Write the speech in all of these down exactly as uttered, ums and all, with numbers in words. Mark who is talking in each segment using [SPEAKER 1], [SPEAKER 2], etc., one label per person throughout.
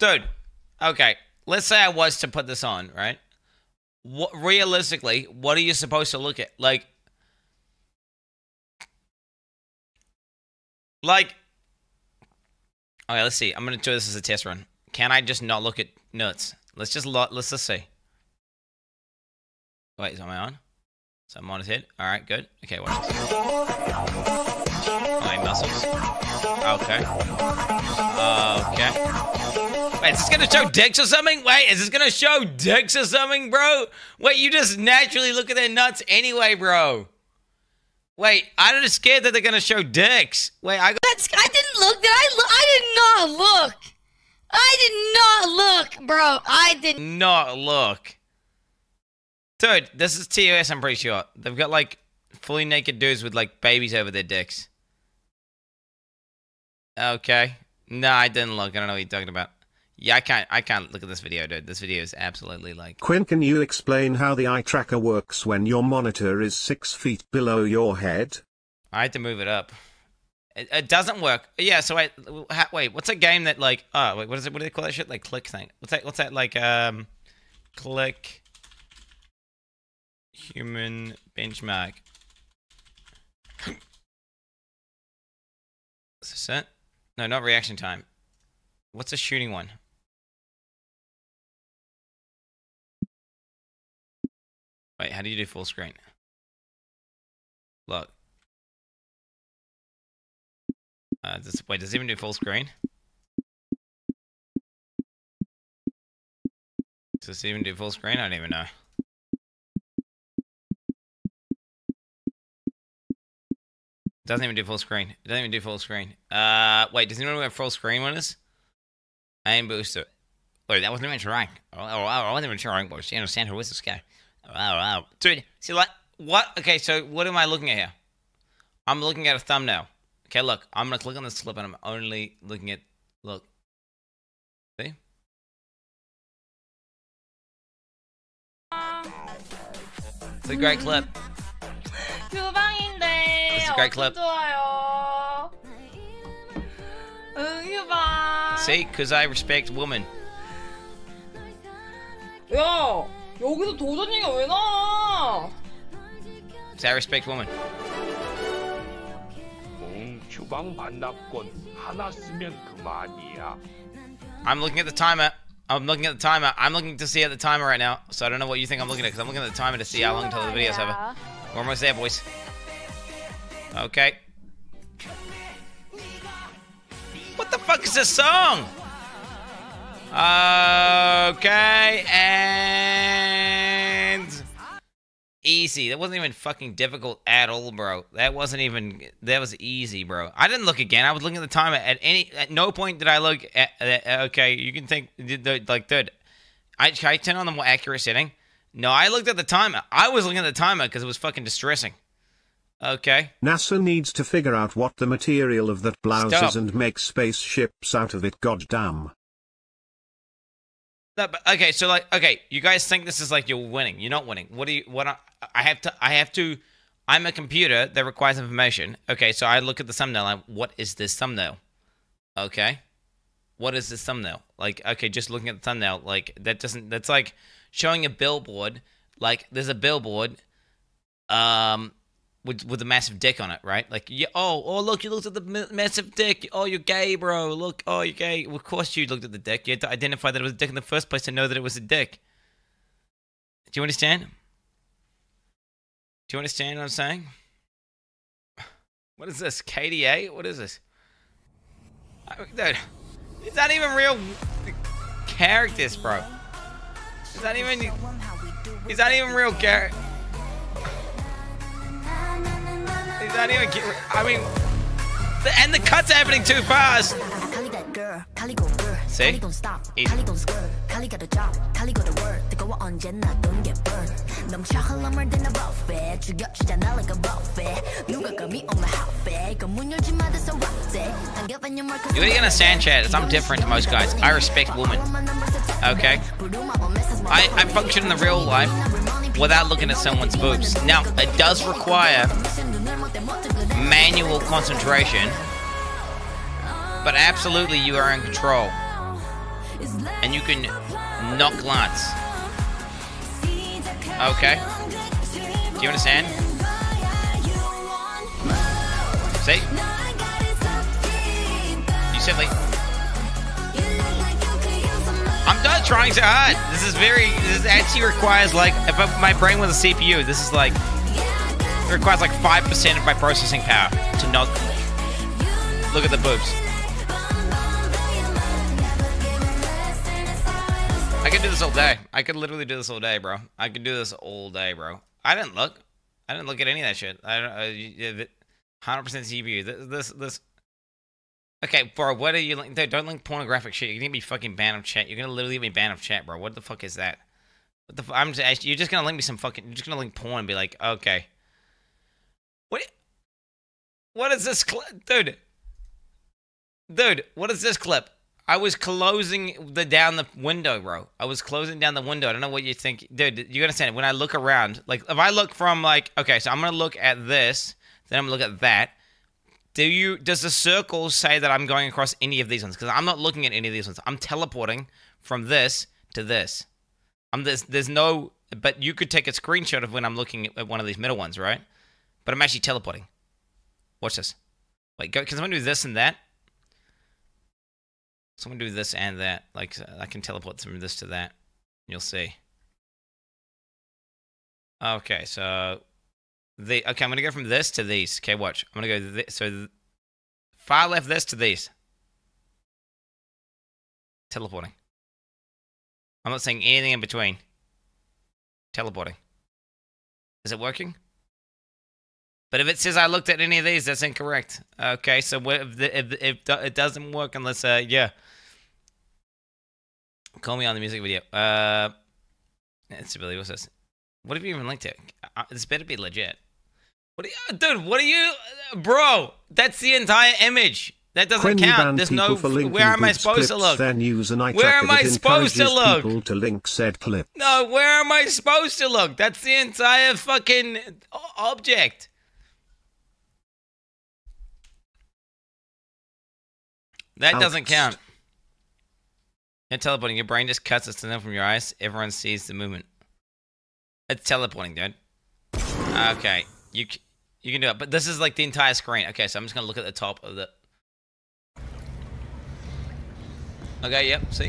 [SPEAKER 1] Dude, okay. Let's say I was to put this on, right? What, realistically, what are you supposed to look at? Like, like, okay, let's see. I'm going to do this as a test run. Can I just not look at nuts? Let's just, lo let's just see. Wait, is I on? So I'm on his head. All right, good. Okay, watch this. My muscles. Okay. Okay. Wait, is this gonna show dicks or something? Wait, is this gonna show dicks or something, bro? Wait, you just naturally look at their nuts anyway, bro. Wait, I'm just scared that they're gonna show dicks. Wait, I.
[SPEAKER 2] That's. I didn't look. Did I look? I did not look. I did not look, bro. I did
[SPEAKER 1] not look. Dude, this is T O S, I'm pretty sure. They've got, like, fully naked dudes with, like, babies over their dicks. Okay. No, I didn't look. I don't know what you're talking about. Yeah, I can't, I can't look at this video, dude. This video is absolutely, like...
[SPEAKER 3] Quinn, can you explain how the eye tracker works when your monitor is six feet below your head?
[SPEAKER 1] I had to move it up. It, it doesn't work. Yeah, so wait, wait, what's a game that, like... Oh, wait, what is it? What do they call that shit? Like, click thing. What's that, what's that, like, um... Click... Human benchmark. Is this it? No, not reaction time. What's a shooting one? Wait, how do you do full screen? Look. Uh, does, wait, does it even do full screen? Does this even do full screen? I don't even know. Doesn't even do full screen. It doesn't even do full screen. Uh, wait, does anyone know what full screen one is? Aim booster. Wait, that wasn't even trying. Oh, I wasn't even trying. But you understand who is this guy? Wow, wow. Dude, see, like, what? Okay, so what am I looking at here? I'm looking at a thumbnail. Okay, look, I'm gonna click on this clip and I'm only looking at, look. See? It's a great clip. It's a great clip. See, because I respect women.
[SPEAKER 2] 야, 여기서 도전이가 왜 나와?
[SPEAKER 1] See, I respect women.
[SPEAKER 4] 주방 반납권 하나 쓰면 그만이야.
[SPEAKER 1] I'm looking at the timer. I'm looking at the timer. I'm looking to see at the timer right now. So I don't know what you think I'm looking at, because I'm looking at the timer to see how long until the video's over. We're almost there, boys. Okay. What the fuck is this song? Okay, and easy. That wasn't even fucking difficult at all, bro. That wasn't even. That was easy, bro. I didn't look again. I was looking at the timer. At any. At no point did I look at. at okay, you can think like, dude. I I turn on the more accurate setting. No, I looked at the timer. I was looking at the timer because it was fucking distressing. Okay.
[SPEAKER 3] NASA needs to figure out what the material of that blouse
[SPEAKER 1] Stop.
[SPEAKER 3] is and make spaceships out of it, goddamn.
[SPEAKER 1] No, but, okay, so like, okay, you guys think this is like you're winning. You're not winning. What do you, what, I, I have to, I have to, I'm a computer that requires information. Okay, so I look at the thumbnail, like, what is this thumbnail? Okay. What is this thumbnail? Like, okay, just looking at the thumbnail, like, that doesn't, that's like showing a billboard, like, there's a billboard, um, with, with a massive dick on it, right? Like, yeah, oh, oh, look, you looked at the ma massive dick. Oh, you're gay, bro. Look, oh, you're gay. Well, of course you looked at the dick. You had to identify that it was a dick in the first place to know that it was a dick. Do you understand? Do you understand what I'm saying? What is this? K D A? What is this? Dude, it's not even real characters, bro. It's not even... It's not even real characters. He's not even. I mean, the, and the cuts are happening too fast. See? Easy. You gotta understand, Chad. I'm different to most guys. I respect women. Okay? I, I function in the real life without looking at someone's boobs. Now, it does require manual concentration, but absolutely you are in control. and you can not glance. Okay. Do you understand? See? You silly. I'm not trying so hard. This is very, this actually requires like, if my brain was a C P U, this is like, it requires like five percent of my processing power to not look at the boobs. I could do this all day. I could literally do this all day, bro. I could do this all day, bro. I didn't look. I didn't look at any of that shit. I don't, uh, one hundred percent C P U. This, this, this. Okay, bro, what are you like? Dude, don't link pornographic shit. You're gonna be fucking banned of chat. You're gonna literally be banned of chat, bro. What the fuck is that? What the f I'm just, you're just gonna link me some fucking, you're just gonna link porn and be like, okay. What? What is this clip? Dude. Dude, what is this clip? I was closing the down the window, bro. I was closing down the window. I don't know what you think. Dude, you understand? When I look around, like, if I look from, like, okay, so I'm gonna look at this, then I'm gonna look at that. Do you, does the circle say that I'm going across any of these ones? Because I'm not looking at any of these ones. I'm teleporting from this to this. I'm this, there's no, but you could take a screenshot of when I'm looking at one of these middle ones, right? But I'm actually teleporting. Watch this. Wait, go, can someone do this and that? Someone do this and that. Like, I can teleport from this to that. You'll see. Okay, so... The, okay, I'm going to go from this to these. Okay, watch. I'm going to go... This, so, th far left this to these. Teleporting. I'm not saying anything in between. Teleporting. Is it working? But if it says I looked at any of these, that's incorrect. Okay, so if, the, if, if it doesn't work unless, uh, yeah. Call me on the music video. Uh, instability, what's this? What have you even linked to? Uh, this better be legit. What are you, dude, what are you, bro, that's the entire image. That doesn't count. There's no, where am I supposed to look?
[SPEAKER 3] Then use an eye
[SPEAKER 1] where am I supposed to look?
[SPEAKER 3] People to link said clip.
[SPEAKER 1] No, where am I supposed to look? That's the entire fucking object. That doesn't count. You're teleporting. Your brain just cuts a signal from your eyes. Everyone sees the movement. It's teleporting, dude. Okay. You you can do it. But this is like the entire screen. Okay, so I'm just going to look at the top of the... Okay, yep, see?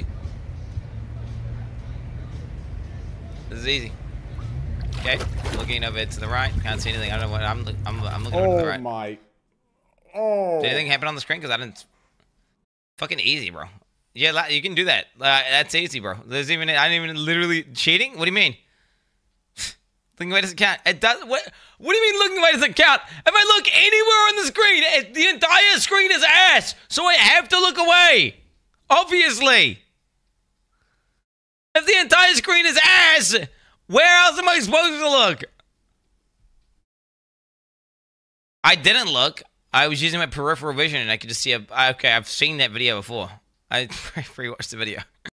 [SPEAKER 1] This is easy. Okay, looking over to the right. Can't see anything. I don't know what... I'm, I'm, I'm looking over to the right.
[SPEAKER 5] Oh, my... Oh.
[SPEAKER 1] Did anything happen on the screen? Because I didn't... Fucking easy, bro. Yeah, you can do that. Uh, that's easy, bro. There's even... I didn't even literally... Cheating? What do you mean? Looking away doesn't count. It does... What What do you mean looking away doesn't count? If I look anywhere on the screen, it, the entire screen is ass. So I have to look away. Obviously. If the entire screen is ass, where else am I supposed to look? I didn't look. I was using my peripheral vision and I could just see a... Okay, I've seen that video before. I pre-watched the video.